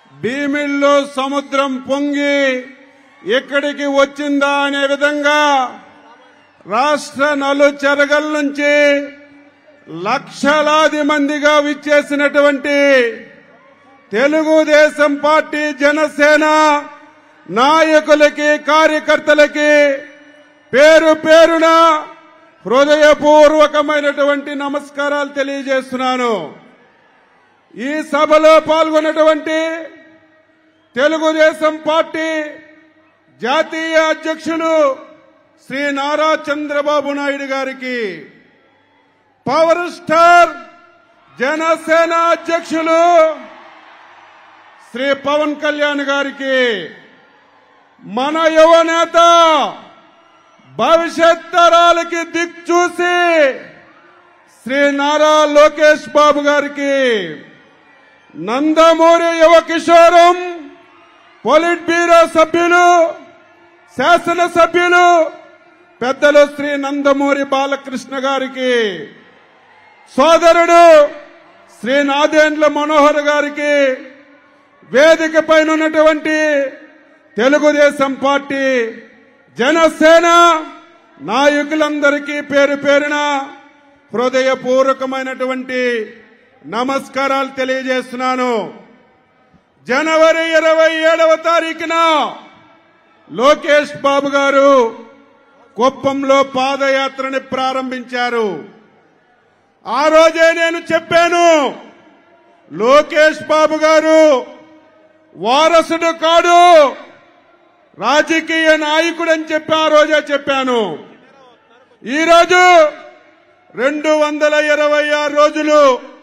భీమిల్లో సముద్రం పొంగి ఇక్కడికి వచ్చిందా అనే విధంగా రాష్ట్ర నలుచెరగల నుంచి లక్షలాది మందిగా విచ్చేసినటువంటి తెలుగుదేశం పార్టీ జనసేన నాయకులకి కార్యకర్తలకి పేరు పేరున హృదయపూర్వకమైనటువంటి నమస్కారాలు తెలియజేస్తున్నాను. ఈ సభలో పాల్గొన్నటువంటి తెలుగుదేశం పార్టీ జాతీయ అధ్యక్షులు శ్రీ నారా చంద్రబాబు నాయుడు గారికి, పవర్ స్టార్ జనసేన అధ్యక్షులు శ్రీ పవన్ కళ్యాణ్ గారికి, మన యువనేత భవిష్యత్ తరాలకి దిక్చూసి శ్రీ నారా లోకేష్ బాబు గారికి, నందమూరి యువ కిషోరం పొలిట్ బ్యూరో సభ్యులు శాసనసభ్యులు పెద్దలు శ్రీ నందమూరి బాలకృష్ణ గారికి, సోదరుడు శ్రీ నాదెండ్ల మనోహర్ గారికి, వేదిక పైన ఉన్నటువంటి తెలుగుదేశం పార్టీ జనసేన నాయకులందరికీ పేరు పేరున హృదయపూర్వకమైనటువంటి నమస్కారాలు తెలియజేస్తున్నాను. జనవరి 27వ తారీఖున లోకేష్ బాబు గారు కుప్పంలో పాదయాత్రని ప్రారంభించారు. ఆ రోజే నేను చెప్పాను, లోకేష్ బాబు గారు వారసుడు కాడు, రాజకీయ నాయకుడని చెప్పి ఆ రోజే చెప్పాను. ఈరోజు 226 రోజులు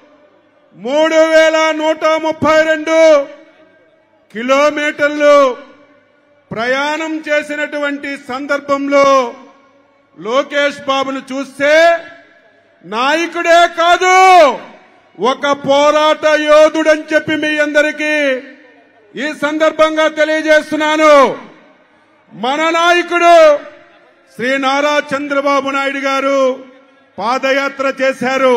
3132 కిలోమీటర్లు ప్రయాణం చేసినటువంటి సందర్భంలో లోకేష్ బాబును చూస్తే నాయకుడే కాదు, ఒక పోరాట యోధుడని చెప్పి మీ అందరికీ ఈ సందర్భంగా తెలియజేస్తున్నాను. మన నాయకుడు శ్రీ నారా చంద్రబాబు నాయుడు గారు పాదయాత్ర చేశారు,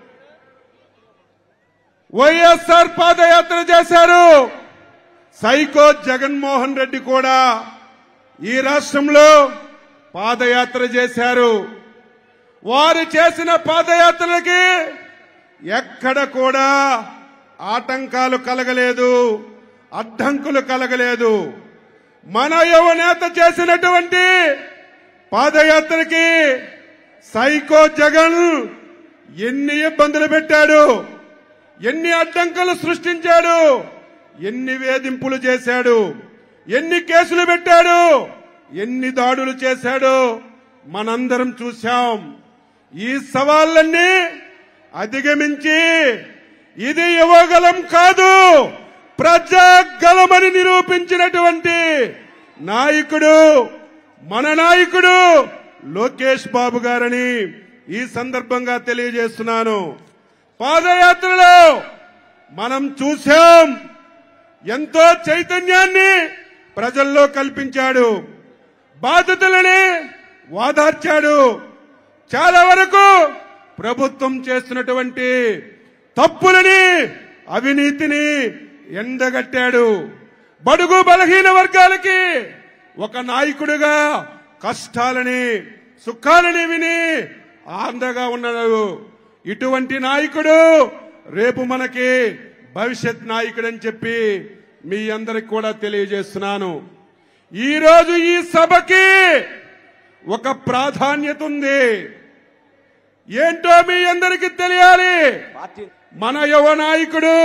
వైఎస్ఆర్ పాదయాత్ర చేశారు. సైకో జగన్మోహన్ రెడ్డి కూడా ఈ రాష్ట్రంలో పాదయాత్ర చేశారు. వారు చేసిన పాదయాత్రలకి ఎక్కడ కూడా ఆటంకాలు కలగలేదు, అడ్డంకులు కలగలేదు. మన యువనేత చేసినటువంటి పాదయాత్రకి సైకో జగన్ ఎన్ని ఇబ్బందులు పెట్టాడు, ఎన్ని అడ్డంకులు సృష్టించాడు, ఎన్ని వేధింపులు చేశాడు, ఎన్ని కేసులు పెట్టాడు, ఎన్ని దాడులు చేశాడు మనందరం చూశాం. ఈ సవాళ్లన్నీ అధిగమించి ఇది యువగలం కాదు, ప్రజాగలమని నిరూపించినటువంటి నాయకుడు మన నాయకుడు లోకేష్ బాబు గారని ఈ సందర్భంగా తెలియజేస్తున్నాను. పాదయాత్రలో మనం చూశాం, ఎంతో చైతన్యాన్ని ప్రజల్లో కల్పించాడు, బాధితులని వాదార్చాడు, చాలా వరకు ప్రభుత్వం చేస్తున్నటువంటి తప్పులని అవినీతిని ఎండగట్టాడు. బడుగు బలహీన వర్గాలకి ఒక నాయకుడిగా కష్టాలని సుఖాలని విని ఆనందంగా ఉన్నాడు. ఇటువంటి నాయకుడు రేపు మనకి భవిష్యత్ నాయకుడని చెప్పి మీ అందరికి కూడా తెలియజేస్తున్నాను. ఈరోజు ఈ సభకి ఒక ప్రాధాన్యత ఉంది. ఏంటో మీ అందరికీ తెలియాలి. మన యువ నాయకుడు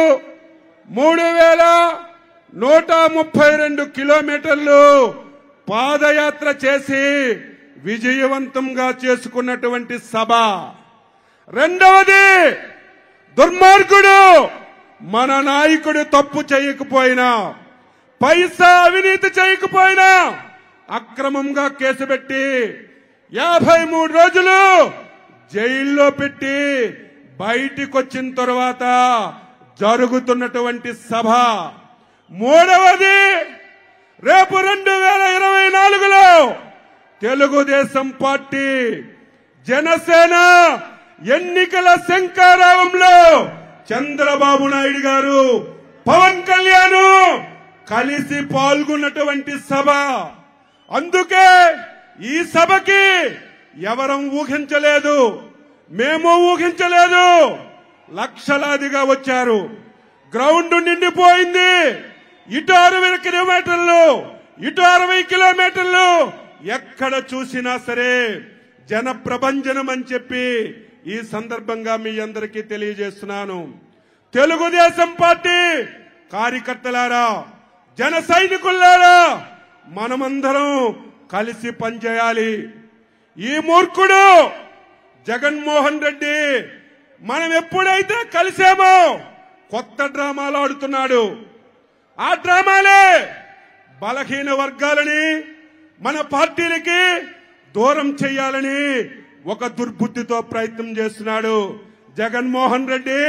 3132 కిలోమీటర్లు పాదయాత్ర చేసి విజయవంతంగా చేసుకున్నటువంటి సభ. రెండవది, దుర్మార్గుడు మన నాయకుడు తప్పు చేయకపోయినా, పైసా అవినీతి చేయకపోయినా అక్రమంగా కేసు పెట్టి 53 రోజులు జైల్లో పెట్టి బయటికి వచ్చిన తర్వాత జరుగుతున్నటువంటి సభ. మూడవది, రేపు 2024లో తెలుగుదేశం పార్టీ జనసేన ఎన్నికల శంఖారావంలో చంద్రబాబు నాయుడు గారు, పవన్ కళ్యాణ్ కలిసి పాల్గొన్నటువంటి సభ. అందుకే ఈ సభకి ఎవరం ఊహించలేదు, మేము ఊహించలేదు. లక్షలాదిగా వచ్చారు, గ్రౌండ్ నిండిపోయింది. ఇటు 60 కిలోమీటర్లు, ఇటు 60 కిలోమీటర్లు, ఎక్కడ చూసినా సరే జన ప్రభంజనం అని చెప్పి ఈ సందర్భంగా మీ అందరికీ తెలియజేస్తున్నాను. తెలుగుదేశం పార్టీ కార్యకర్తలారా, జన సైనికులారా, మనమందరం కలిసి పనిచేయాలి. ఈ మూర్ఖుడు జగన్మోహన్ రెడ్డి మనం ఎప్పుడైతే కలిసామో కొత్త డ్రామాలు ఆడుతున్నాడు. ఆ డ్రామాలే బలహీన వర్గాలని మన పార్టీలకి దూరం చేయాలని ఒక దుర్బుద్ధితో ప్రయత్నం చేస్తున్నాడు జగన్మోహన్ రెడ్డి.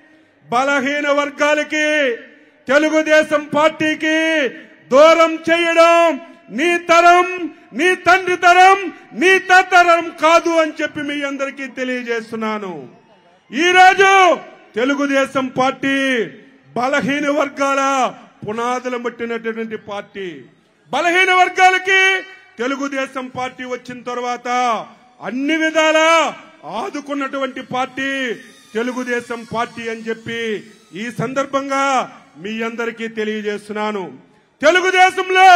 బలహీన వర్గాలకి, తెలుగుదేశం పార్టీకి దూరం చేయడం నీ తరం, నీ తండ్రి తరం, నీ తాతరం కాదు అని చెప్పి మీ అందరికీ తెలియజేస్తున్నాను. ఈరోజు తెలుగుదేశం పార్టీ బలహీన వర్గాల పునాదులు పట్టినటువంటి పార్టీ. బలహీన వర్గాలకి తెలుగుదేశం పార్టీ వచ్చిన తర్వాత అన్ని విధాలా ఆదుకున్నటువంటి పార్టీ తెలుగుదేశం పార్టీ అని చెప్పి ఈ సందర్భంగా మీ అందరికీ తెలియజేస్తున్నాను. తెలుగుదేశంలో,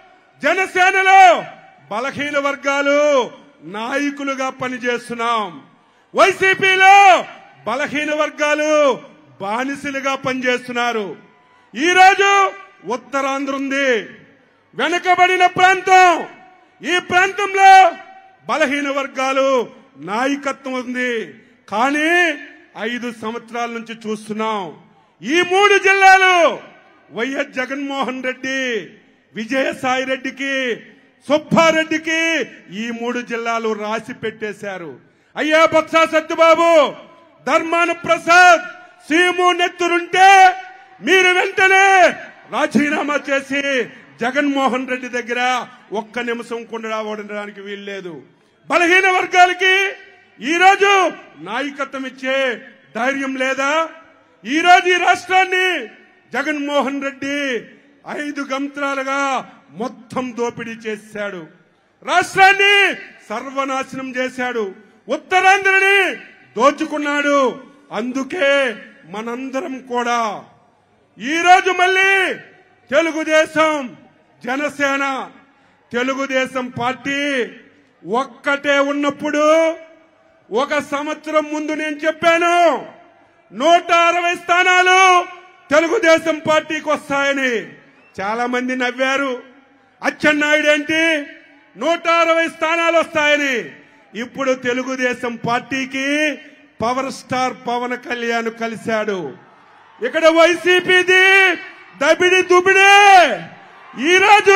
జనసేనలో బలహీన వర్గాలు నాయకులుగా పనిచేస్తున్నాం. వైసీపీలో బలహీన వర్గాలు బానిసలుగా పనిచేస్తున్నారు. ఈరోజు ఉత్తరాంధ్ర ఉంది, వెనుకబడిన ప్రాంతం. ఈ ప్రాంతంలో బలహీన వర్గాలు నాయకత్వం ఉంది. కానీ 5 సంవత్సరాల నుంచి చూస్తున్నాం, ఈ 3 జిల్లాలు వైఎస్ జగన్మోహన్ రెడ్డి, విజయసాయి రెడ్డికి, సుబ్బారెడ్డికి ఈ 3 జిల్లాలు రాసి పెట్టేశారు. అయ్యా బొత్స సత్యబాబు, ధర్మాన ప్రసాద్, సీము నెత్తురుంటే మీరు వెంటనే రాజీనామా చేసి జగన్మోహన్ రెడ్డి దగ్గర ఒక్క నిమిషం కూడా ఉండడానికి వీల్లేదు. బలహీన వర్గాలకి ఈరోజు నాయకత్వం ఇచ్చే ధైర్యం లేదా? ఈరోజు ఈ రాష్ట్రాన్ని జగన్మోహన్ రెడ్డి 5 గంత్రాలుగా మొత్తం దోపిడీ చేశాడు. రాష్ట్రాన్ని సర్వనాశనం చేశాడు. ఉత్తరాంధ్రని దోచుకున్నాడు. అందుకే మనందరం కూడా ఈరోజు మళ్ళీ తెలుగుదేశం, జనసేన, తెలుగుదేశం పార్టీ ఒక్కటే ఉన్నప్పుడు 1 సంవత్సరం ముందు నేను చెప్పాను 160 స్థానాలు తెలుగుదేశం పార్టీకి వస్తాయని. చాలా మంది నవ్వారు. అచ్చెన్నాయుడు ఏంటి 160 స్థానాలు వస్తాయని. ఇప్పుడు తెలుగుదేశం పార్టీకి పవర్ స్టార్ పవన్ కళ్యాణ్ కలిశాడు. ఇక్కడ వైసీపీది దబిడి దుబిడే. ఈరోజు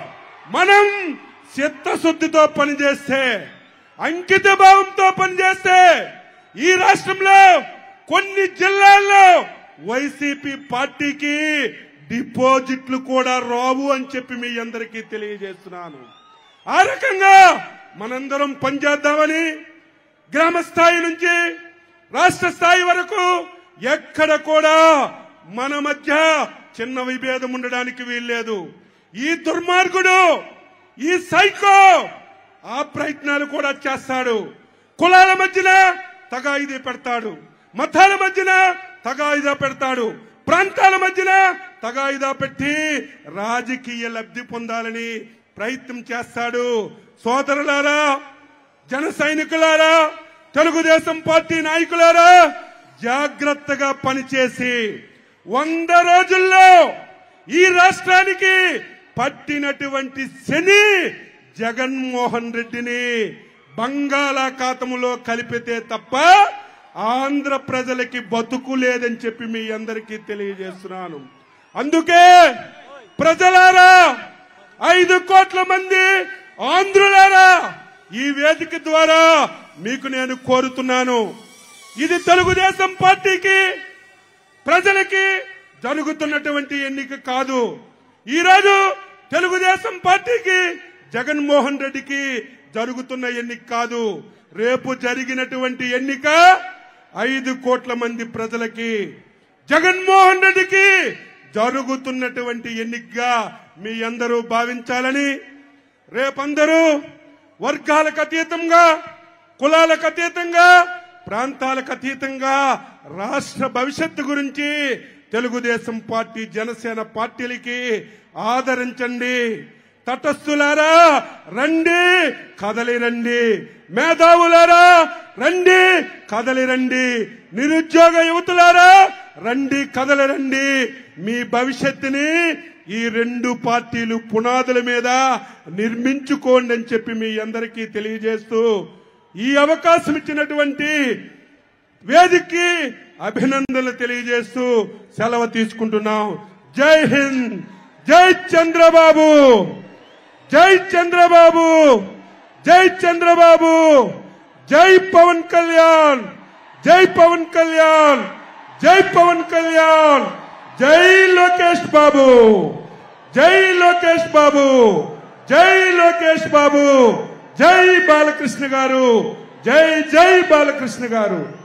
మనం చిత్తశుద్ధితో పనిచేస్తే, అంకిత భావంతో పనిచేస్తే ఈ రాష్ట్రంలో కొన్ని జిల్లాల్లో వైసీపీ పార్టీకి డిపాజిట్లు కూడా రావు అని చెప్పి మీ అందరికీ తెలియజేస్తున్నాను. ఆ రకంగా మనందరం పనిచేద్దామని గ్రామ స్థాయి నుంచి రాష్ట్ర స్థాయి వరకు ఎక్కడ కూడా మన మధ్య చిన్న విభేదం ఉండడానికి వీల్లేదు. ఈ దుర్మార్గుడు, ఈ సైకో ఆ ప్రయత్నాలు కూడా చేస్తాడు. కులాల మధ్యన తగాయిదా పెడతాడు, మతాల మధ్యన తగాయిదా పెడతాడు, ప్రాంతాల మధ్యన తగాయిదా పెట్టి రాజకీయ లబ్ధి పొందాలని ప్రయత్నం చేస్తాడు. సోదరులారా, జన సైనికులారా, తెలుగుదేశం పార్టీ నాయకులారా, జాగ్రత్తగా పనిచేసి 100 రోజుల్లో ఈ రాష్ట్రానికి పట్టినటువంటి శని జగన్మోహన్ రెడ్డిని బంగాళాఖాతంలో కలిపితే తప్ప ఆంధ్ర ప్రజలకి బతుకు లేదని చెప్పి మీ అందరికీ తెలియజేస్తున్నాను. అందుకే ప్రజలారా, 5 కోట్ల మంది ఆంధ్రులారా, ఈ వేదిక ద్వారా మీకు నేను కోరుతున్నాను, ఇది తెలుగుదేశం పార్టీకి, ప్రజలకి జరుగుతున్నటువంటి ఎన్నిక కాదు. ఈరోజు తెలుగుదేశం పార్టీకి, జగన్మోహన్ రెడ్డికి జరుగుతున్న ఎన్నిక కాదు. రేపు జరిగినటువంటి ఎన్నిక 5 కోట్ల మంది ప్రజలకి. జగన్మోహన్ రెడ్డికి జరుగుతున్నటువంటి ఎన్నికగా మీ అందరూ భావించాలని, రేపందరూ వర్గాలకు అతీతంగా, కులాలకు అతీతంగా, ప్రాంతాలకు అతీతంగా రాష్ట్ర భవిష్యత్తు గురించి తెలుగుదేశం పార్టీ, జనసేన పార్టీలకి ఆదరించండి. తటస్థులారా రండి, కదలి రండి. మేధావులారా రండి, కదలి రండి. నిరుద్యోగ యువతులారా రండి, కదలి రండి. మీ భవిష్యత్తుని ఈ రెండు పార్టీలు పునాదుల మీద నిర్మించుకోండి అని చెప్పి మీ అందరికీ తెలియజేస్తూ, ఈ అవకాశం ఇచ్చినటువంటి వేదికకి అభినందనలు తెలియజేస్తూ సెలవు తీసుకుంటున్నాం. జై హింద్, జై చంద్రబాబు, జై చంద్రబాబు, జై చంద్రబాబు, జై పవన్ కళ్యాణ్, జై పవన్ కళ్యాణ్, జై పవన్ కళ్యాణ్, జై లోకేష్ బాబు, జై లోకేష్ బాబు, జై లోకేష్ బాబు, జై బాలకృష్ణ గారు, జై జై బాలకృష్ణ గారు.